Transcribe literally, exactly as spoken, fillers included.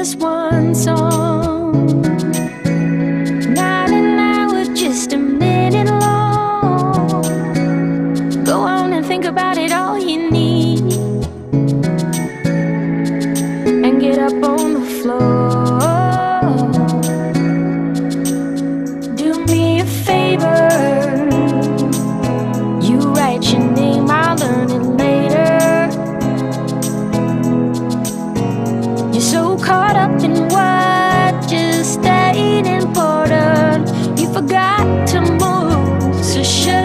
just one song. Not an hour, just a minute long. Go on and think about it all you need, and get up on the floor. Do me a favor, you write your name, I'll learn it later. You're so caught up in what just stayed important, you forgot to move, so shut